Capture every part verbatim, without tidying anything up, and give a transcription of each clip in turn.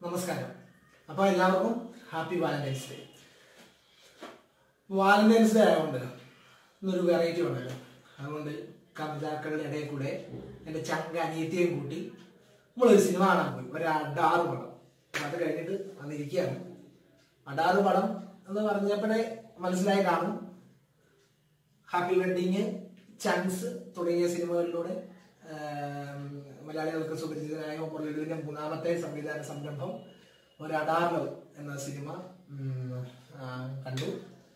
നമസ്കാരം. അപ്പോൾ എല്ലാവർക്കും happy valentine's day. Valentine's day ആയതുകൊണ്ട് ഇന്നൊരു വെറൈറ്റി ഉണ്ടല്ലോ, അതുകൊണ്ട് കവിതാക്കളുടെ ഇടയിൽ കൂടെ എൻ്റെ ചങ്ക അനിയത്തിയും കൂട്ടി നമ്മളൊരു സിനിമ കാണാൻ പോയി. ഒരു അഡാറ് പടം. അത് കഴിഞ്ഞിട്ട് വന്നിരിക്കുകയാണ്. അഡാറ് പടം എന്ന് പറഞ്ഞപ്പോഴേ മനസ്സിലായി കാണും. ഹാപ്പി വെഡിങ്, ചാൻസ് തുടങ്ങിയ സിനിമകളിലൂടെ മലയാളികൾക്ക് സുപരിചിതനായ മുരളീധരന്റെ മൂന്നാമത്തെ സംവിധാന സംരംഭം ഒരു അഡാർ എന്ന സിനിമ കണ്ടു.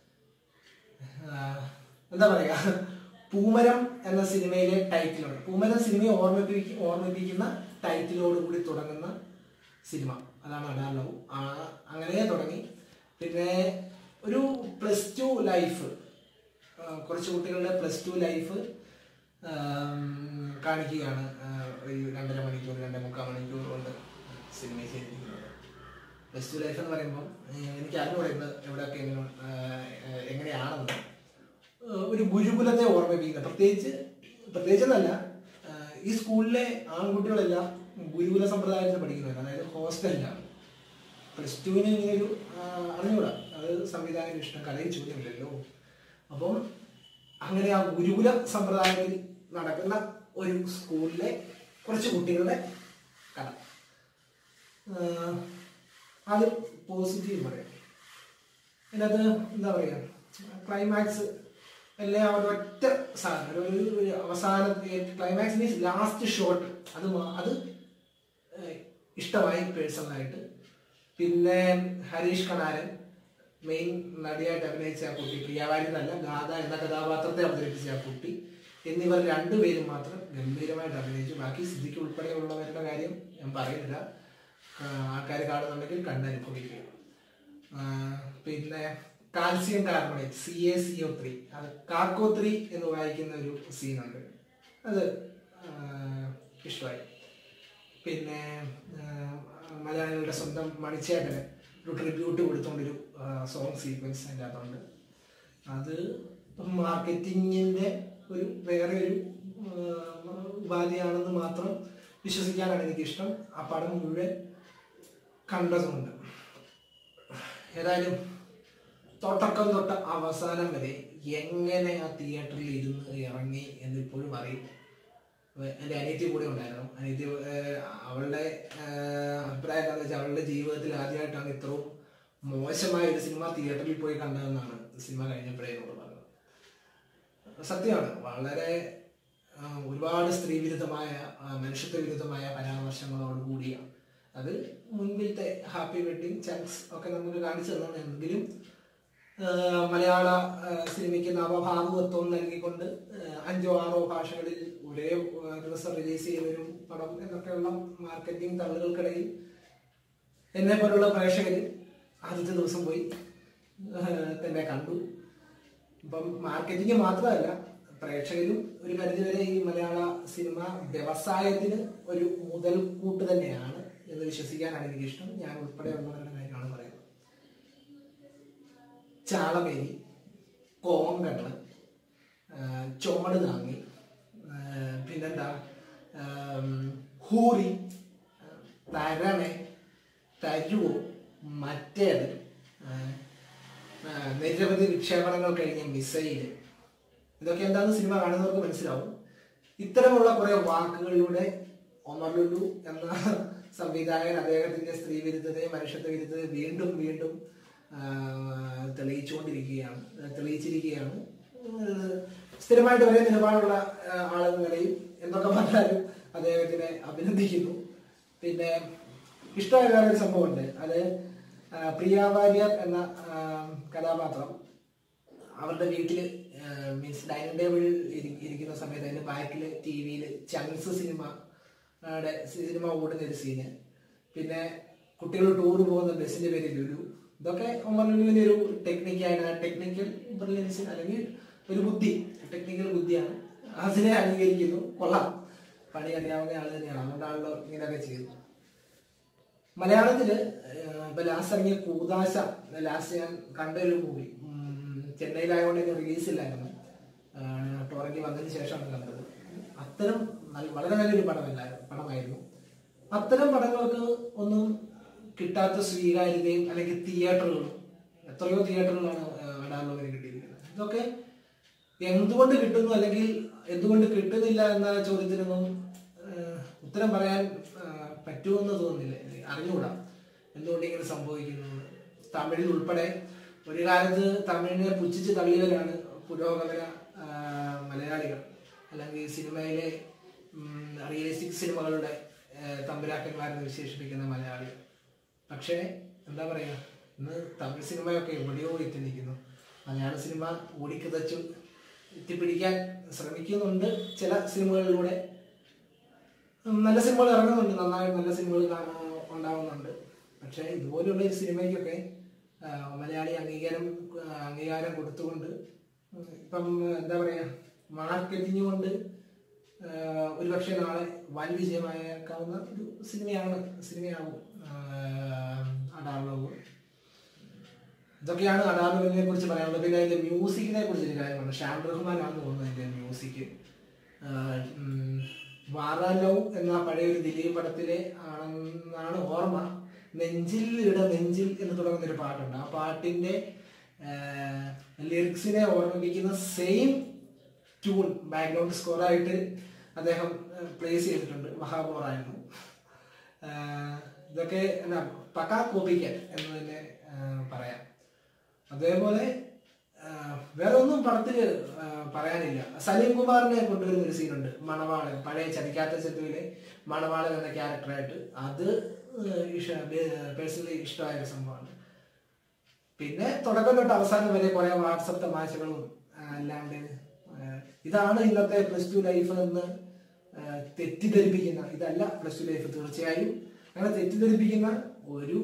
എന്താ പറയുക, പൂമരം എന്ന സിനിമയിലെ ടൈറ്റിലുണ്ട്. പൂമരം സിനിമയെ ഓർമ്മിപ്പിക്ക ഓർമ്മിപ്പിക്കുന്ന ടൈറ്റിലോട് കൂടി തുടങ്ങുന്ന സിനിമ, അതാണ് അഡാർ ലവ്. അങ്ങനെ തുടങ്ങി. പിന്നെ ഒരു പ്ലസ് ടു ലൈഫ്, കുറച്ച് കുട്ടികളുടെ പ്ലസ് ടു ലൈഫ് കാണിക്കുകയാണ്. ഒരു രണ്ടര മണിക്കൂർ രണ്ടേ മുക്കാൽ മണിക്കൂർ കൊണ്ട് സിനിമ ചെയ്തിരിക്കുന്നത്. പ്ലസ് ടു ലൈഫ് എന്ന് പറയുമ്പോൾ എനിക്ക് അറിഞ്ഞുകൂടെ എവിടെയൊക്കെ എങ്ങനെ എങ്ങനെയാണെന്ന് ഒരു ഗുരുകുലത്തെ ഓർമ്മിപ്പിക്കുന്നത്. പ്രത്യേകിച്ച് പ്രത്യേകിച്ചെന്നല്ല, ഈ സ്കൂളിലെ ആൺകുട്ടികളെല്ലാം ഗുരുകുല സമ്പ്രദായത്തിൽ പഠിക്കുന്നവരാണ്. അതായത് ഹോസ്റ്റലിലാണ്. പ്ലസ് ടുവിന് ഇങ്ങനെയൊരു അറിഞ്ഞുകൂടാ, അത് സംവിധായകന് ഇഷ്ടം, കലയിൽ ചോദ്യമില്ലല്ലോ. അപ്പം അങ്ങനെ ആ ഗുരുകുല സമ്പ്രദായത്തിൽ നടക്കുന്ന ഒരു സ്കൂളിലെ കുറച്ച് കുട്ടികളുടെ കഥ. അത് പോസിറ്റീവ് പറയാം. അതിനകത്ത് എന്താ പറയുക, ക്ലൈമാക്സ് എല്ലാം അവരുടെ ഒറ്റ സാധനം, ഒരു അവസാന ക്ലൈമാക്സ് മീൻസ് ലാസ്റ്റ് ഷോട്ട്, അത് അത് ഇഷ്ടമായി പേഴ്സണലായിട്ട്. പിന്നെ ഹരീഷ് കണാരൻ മെയിൻ നടിയായിട്ട് അഭിനയിച്ച ആ കുട്ടി, പ്രിയാവാരി എന്നല്ല, ഗാഥ എന്ന കഥാപാത്രത്തെ അവതരിപ്പിച്ച ആ കുട്ടി എന്നിവർ രണ്ടുപേരും മാത്രം ഗംഭീരമായിട്ട് അഭിനയിച്ചു. ബാക്കി സിദ്ദിഖ് ഉൾപ്പെടെയുള്ളവരുടെ കാര്യം ഞാൻ പറയുന്നില്ല. ആൾക്കാർ കാണുന്നുണ്ടെങ്കിൽ കണ്ടനുഭവിക്കുക. പിന്നെ calcium carbonate, C A C O three, അത് കാക്കോ ത്രീ എന്ന് വായിക്കുന്ന ഒരു സീനുണ്ട്, അത് ഇഷ്ടമായി. പിന്നെ മലയാളികളുടെ സ്വന്തം മണിച്ചേട്ടന് ഒരു ട്രിബ്യൂട്ട് കൊടുത്തുകൊണ്ടൊരു സോങ് സീക്വൻസ് അതിൻ്റെ അകത്തുണ്ട്. അത് മാർക്കറ്റിങ്ങിൻ്റെ ഒരു വേറെ ഒരു ഉപാധിയാണെന്ന് മാത്രം വിശ്വസിക്കാനാണ് എനിക്കിഷ്ടം. ആ പടം മുഴുവൻ കണ്ടതുകൊണ്ട് ഏതായാലും തുടക്കം തൊട്ട് അവസാനം വരെ എങ്ങനെ ആ തിയേറ്ററിൽ ഇരുന്ന് ഇറങ്ങി എന്നിപ്പോഴും അറിയും. എൻ്റെ അനിയത്തി കൂടെ ഉണ്ടായിരുന്നു. അനിയത്തി അവളുടെ അഭിപ്രായം എന്താണെന്ന് വെച്ചാൽ, അവളുടെ ജീവിതത്തിൽ ആദ്യമായിട്ടാണ് ഇത്രയും മോശമായ ഒരു സിനിമ തിയേറ്ററിൽ പോയി കണ്ടതെന്നാണ് സിനിമ കഴിഞ്ഞപ്പോഴേ എന്നോട് പറഞ്ഞത്. സത്യമാണ്, വളരെ ഒരുപാട് സ്ത്രീ വിരുദ്ധമായ, മനുഷ്യത്വ വിരുദ്ധമായ പരാമർശങ്ങളോട് കൂടിയാണ്. അത് മുൻപിലത്തെ ഹാപ്പി വെഡിങ്, ചാൻസ് ഒക്കെ നമുക്ക് കാണിച്ചു തന്നെങ്കിലും മലയാള സിനിമയ്ക്ക് നവഭാവുകത്വം നൽകിക്കൊണ്ട് അഞ്ചോ ആറോ ഭാഷകളിൽ ഒരേ ദിവസം റിലീസ് ചെയ്യുന്നൊരു പടം എന്നൊക്കെയുള്ള മാർക്കറ്റിംഗ് തള്ളുകൾക്കിടയിൽ എന്നെ പോലുള്ള പ്രേക്ഷകർ ആദ്യത്തെ ദിവസം പോയി തന്നെ കണ്ടു. ഇപ്പം മാർക്കറ്റിംഗ് മാത്രമല്ല, പ്രേക്ഷകരും ഒരു പരിധിവരെ ഈ മലയാള സിനിമ വ്യവസായത്തിന് ഒരു മുതൽക്കൂട്ട് തന്നെയാണ് എന്ന് വിശ്വസിക്കാനാണ് എനിക്കിഷ്ടം. ഞാൻ ഉൾപ്പെടെ ഉള്ളവരുടെ കാര്യമാണ് പറയുന്നത്. ചാളമേരി, കോങ്കണ്ണ്, ചുമട് താങ്ങി, പിന്നെന്താ ഹൂറി, തരണേ, തരുവോ, മറ്റേത്, നിരവധി വിക്ഷേപണങ്ങൾ കഴിഞ്ഞ മിസൈല്, ഇതൊക്കെ എന്താണെന്ന് സിനിമ കാണുന്നവർക്ക് മനസ്സിലാവും. ഇത്തരമുള്ള കുറെ വാക്കുകളിലൂടെ ഒമർ ലുലു എന്ന സംവിധായകൻ അദ്ദേഹത്തിന്റെ സ്ത്രീ വിരുദ്ധതയും മനുഷ്യത്വ വിരുദ്ധതയും വീണ്ടും വീണ്ടും തെളിയിച്ചുകൊണ്ടിരിക്കുകയാണ് തെളിയിച്ചിരിക്കുകയാണ് സ്ഥിരമായിട്ട് ഒരേ നിലപാടുള്ള ആളുകളെയും എന്തൊക്കെ പറഞ്ഞാലും അദ്ദേഹത്തിനെ അഭിനന്ദിക്കുന്നു. പിന്നെ ഇഷ്ടമായ വേറെ ഒരു സംഭവമുണ്ട്. അത് പ്രിയ വാര്യർ എന്ന കഥാപാത്രം അവരുടെ വീട്ടിൽ മീൻസ് ഡൈനിങ് ടേബിളിൽ ഇരിക്കുന്ന സമയത്ത് അതിന്റെ ബാക്കിൽ ടി വിയിൽ ചാൻസ് സിനിമയുടെ സിനിമ ഓടുന്ന ഒരു സീന്. പിന്നെ കുട്ടികൾ ടൂർ പോകുന്ന ബസ്സിന്റെ പേര് ലുലു. ഇതൊക്കെ ഒമർ ലുലുവിന്റെ ഒരു ടെക്നിക്കാണ്, ടെക്നിക്കൽ ബ്രില്യൻസ് അല്ലെങ്കിൽ ഒരു ബുദ്ധി, ടെക്നിക്കൽ ബുദ്ധിയാണ്. അതിനെ അംഗീകരിക്കുന്നു. കൊള്ളാം, പണി അറിയാവുന്ന ആൾ തന്നെയാണ്, അതുകൊണ്ടാണല്ലോ ഇങ്ങനെയൊക്കെ ചെയ്യുന്നത്. മലയാളത്തില് ഇപ്പൊ ലാസ്റ്റ് ഇറങ്ങിയ കൂതാശ, ലാസ്റ്റ് ഞാൻ കണ്ട ഒരു മൂവി, ചെന്നൈയിലായതുകൊണ്ട് തന്നെ റിലീസില്ലായിരുന്നു, ടോറന്റ് വന്നതിന് ശേഷമാണ് കണ്ടത്. അത്തരം വളരെ നല്ലൊരു പടമല്ലായിരുന്നു പടമായിരുന്നു. അത്തരം പടങ്ങൾക്ക് ഒന്നും കിട്ടാത്ത സ്വീകാര്യതയും അല്ലെങ്കിൽ തിയേറ്ററുകളും, എത്രയോ തിയേറ്ററുകളാണ് അഡാറിന് കിട്ടിയിരിക്കുന്നത്. ഇതൊക്കെ എന്തുകൊണ്ട് കിട്ടുന്നു അല്ലെങ്കിൽ എന്തുകൊണ്ട് കിട്ടുന്നില്ല എന്ന ചോദ്യത്തിനൊന്നും ഉത്തരം പറയാൻ പറ്റുമെന്ന് തോന്നുന്നില്ല, അറിഞ്ഞുകൂടാ എന്തുകൊണ്ട് ഇങ്ങനെ സംഭവിക്കുന്നു. തമിഴിൽ ഉൾപ്പെടെ ഒരു കാലത്ത് തമിഴിനെ പുച്ഛിച്ച് തള്ളിയവരാണ് പുരോഗമന മലയാളികൾ, അല്ലെങ്കിൽ സിനിമയിലെ റിയലിസ്റ്റിക് സിനിമകളുടെ തമ്പുരാക്കന്മാരെന്ന് വിശേഷിപ്പിക്കുന്ന മലയാളികൾ. പക്ഷേ എന്താ പറയുക, ഇന്ന് തമിഴ് സിനിമയൊക്കെ എവിടെയോ എത്തി നിൽക്കുന്നു. മലയാള സിനിമ ഓടിക്കതച്ചു എത്തിപ്പിടിക്കാൻ ശ്രമിക്കുന്നുണ്ട്. ചില സിനിമകളിലൂടെ നല്ല സിനിമകൾ ഇറങ്ങുന്നുണ്ട്, നന്നായി നല്ല സിനിമകൾ ഉണ്ടാവുന്നുണ്ട്. പക്ഷേ ഇതുപോലെയുള്ള ഒരു സിനിമയ്ക്കൊക്കെ മലയാളി അംഗീകാരം അംഗീകാരം കൊടുത്തുകൊണ്ട് ഇപ്പം എന്താ പറയുക, മാർക്കറ്റിംഗ് കൊണ്ട് ഒരുപക്ഷെ നാളെ വൻ വിജയമായേക്കാവുന്ന ഒരു സിനിമയാണ് സിനിമയാകും അഡാർ. ഇതൊക്കെയാണ് അഡാറിനെ കുറിച്ച് പറയാനുള്ളത്. പിന്നെ അതിന്റെ മ്യൂസിക്കിനെ കുറിച്ചൊരു കാര്യമാണ്. ഷാൻ റഹ്മാനാണെന്ന് തോന്നുന്നത് അതിന്റെ മ്യൂസിക്. വാറാലൗ എന്ന പഴയൊരു ദിലീപ് പടത്തിലെ ആണെന്നാണ് ഓർമ്മ. നെഞ്ചിൽ ഇട നെഞ്ചിൽ എന്ന് തുടങ്ങുന്ന ഒരു പാട്ടുണ്ട്. ആ പാട്ടിന്റെ ലിറിക്സിനെ ഓർമ്മിപ്പിക്കുന്ന സെയിം ട്യൂൺ ബാക്ക്ഗ്രൗണ്ട് സ്കോറായിട്ട് അദ്ദേഹം പ്ലേസ് ചെയ്തിട്ടുണ്ട്. മഹാബോറായിരുന്നു. ഇതൊക്കെ എന്നാ പക്കാ കോപ്പിക്കാൻ എന്ന് തന്നെ പറയാം. അതേപോലെ വേറെ ഒന്നും പടത്തിൽ പറയാനില്ല. സലീം കുമാറിനെ കൊണ്ടുവരുന്ന ഒരു സീനുണ്ട്, മണവാളൻ, പഴയ ചതിക്കാത്ത ചെത്തുവിലെ മണവാളൻ എന്ന ക്യാരക്ടറായിട്ട്. അത് പേഴ്സണലി ഇഷ്ടമായ ഒരു സംഭവമാണ്. പിന്നെ തുടക്കം തൊട്ട് അവസാനം വരെ കുറെ വാട്സപ്പ് തമാശകളും അല്ലാണ്ട് ഇതാണ് ഇന്നത്തെ പ്ലസ് ടു ലൈഫ് എന്ന് തെറ്റിദ്ധരിപ്പിക്കുന്ന, ഇതല്ല പ്ലസ് ടു ലൈഫ് തീർച്ചയായും, അങ്ങനെ തെറ്റിദ്ധരിപ്പിക്കുന്ന ഒരു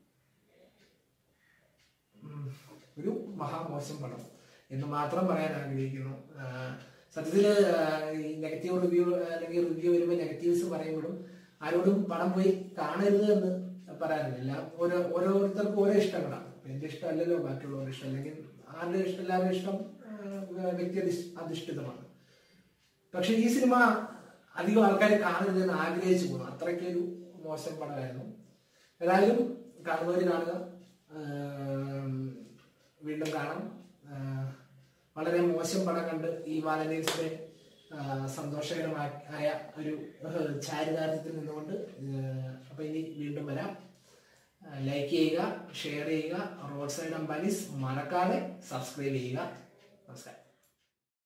ഒരു മഹാമോശം പടം എന്ന് മാത്രം പറയാൻ ആഗ്രഹിക്കുന്നു. സത്യത്തിൽ ഈ നെഗറ്റീവ് റിവ്യൂ അല്ലെങ്കിൽ റിവ്യൂ വരുമ്പോൾ നെഗറ്റീവ്സ് പറയുമ്പോഴും ആരോടും പടം പോയി കാണരുത് എന്ന് പറയാനില്ല. ഓരോ ഓരോരുത്തർക്കും ഓരോ ഇഷ്ടങ്ങളാണ്. എന്റെ ഇഷ്ടമല്ലല്ലോ ബാക്കിയുള്ളവരുടെ ഇഷ്ടം, അല്ലെങ്കിൽ ആരുടെ ഇഷ്ടം എല്ലാവരുടെ ഇഷ്ടം വ്യക്തി അധിഷ്ഠിതമാണ്. പക്ഷെ ഈ സിനിമ അധികം ആൾക്കാർ കാണരുതെന്ന് ആഗ്രഹിച്ചു പോകുന്നു. അത്രയ്ക്കൊരു മോശം പടമായിരുന്നു. ഏതായാലും കാണുന്നവർ കാണുക, വീണ്ടും കാണാം. വളരെ മോശം പടം കണ്ട് ഈ വാലന്റൈൻസ് ഡേ സന്തോഷകരമായ ഒരു ചാരിതാർത്ഥ്യത്തിൽ നിന്നുകൊണ്ട് അപ്പൊ ഇനി വീണ്ടും വരാം. ലൈക്ക് ചെയ്യുക, ഷെയർ ചെയ്യുക. റോഡ് സൈഡ് അംബാനീസ് മറക്കാതെ സബ്സ്ക്രൈബ് ചെയ്യുക. നമസ്കാരം.